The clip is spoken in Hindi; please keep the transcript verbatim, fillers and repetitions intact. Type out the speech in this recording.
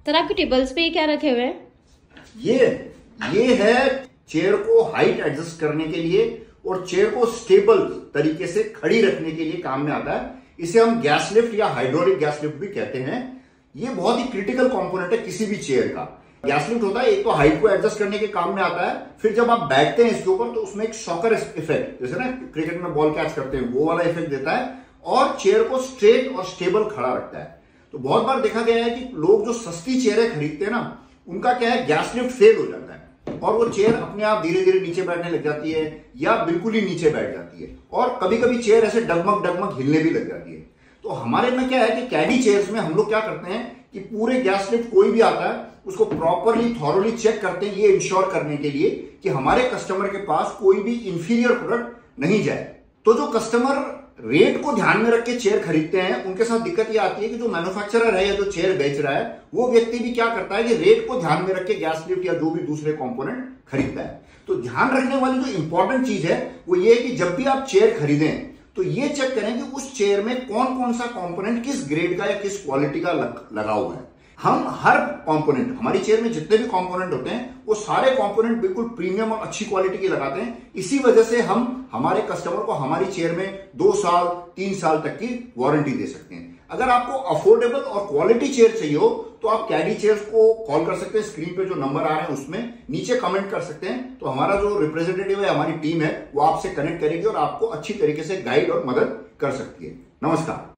सर आपके टेबल्स पे क्या रखे हुए हैं? ये ये है चेयर को हाइट एडजस्ट करने के लिए और चेयर को स्टेबल तरीके से खड़ी रखने के लिए काम में आता है। इसे हम गैस लिफ्ट या हाइड्रोलिक गैस लिफ्ट भी कहते हैं। ये बहुत ही क्रिटिकल कंपोनेंट है किसी भी चेयर का। गैस लिफ्ट होता है, एक तो हाइट को एडजस्ट करने के काम में आता है, फिर जब आप बैठते हैं इसके ऊपर तो उसमें एक शॉकर इफेक्ट, जैसे ना क्रिकेट में बॉल कैच करते हैं, वो वाला इफेक्ट देता है और चेयर को स्ट्रेट और स्टेबल खड़ा रखता है। तो बहुत बार देखा गया है कि लोग जो सस्ती चेयरें खरीदते हैं ना, उनका क्या है, गैस लिफ्ट फेल हो जाता है और वो चेयर अपने आप धीरे धीरे नीचे बैठने लग जाती है या बिल्कुल ही नीचे बैठ जाती है और कभी कभी चेयर ऐसे डगमग डगमग हिलने भी लग जाती है। तो हमारे में क्या है कि कैडी चेयर्स में हम लोग क्या करते हैं कि पूरे गैस लिफ्ट कोई भी आता है उसको प्रॉपरली थॉरोली चेक करते हैं, ये इंश्योर करने के लिए कि हमारे कस्टमर के पास कोई भी इंफीरियर प्रोडक्ट नहीं जाए। तो जो कस्टमर रेट को ध्यान में रख के चेयर खरीदते हैं, उनके साथ दिक्कत ये आती है कि जो मैन्युफैक्चरर है या जो चेयर बेच रहा है वो व्यक्ति भी क्या करता है कि रेट को ध्यान में रख के गैस लिफ्ट या जो भी दूसरे कंपोनेंट खरीदता है। तो ध्यान रखने वाली जो इंपॉर्टेंट चीज है वो ये है कि जब भी आप चेयर खरीदें तो ये चेक करें कि उस चेयर में कौन कौन सा कंपोनेंट किस ग्रेड का या किस क्वालिटी का लग, लगा हुआ है। हम हर कंपोनेंट, हमारी चेयर में जितने भी कंपोनेंट होते हैं वो सारे कंपोनेंट बिल्कुल प्रीमियम और अच्छी क्वालिटी के लगाते हैं। इसी वजह से हम हमारे कस्टमर को हमारी चेयर में दो साल तीन साल तक की वारंटी दे सकते हैं। अगर आपको अफोर्डेबल और क्वालिटी चेयर चाहिए हो तो आप कैडी चेयर्स को कॉल कर सकते हैं। स्क्रीन पे जो नंबर आ रहे हैं उसमें नीचे कमेंट कर सकते हैं, तो हमारा जो रिप्रेजेंटेटिव है, हमारी टीम है, वो आपसे कनेक्ट करेगी और आपको अच्छी तरीके से गाइड और मदद कर सकती है। नमस्कार।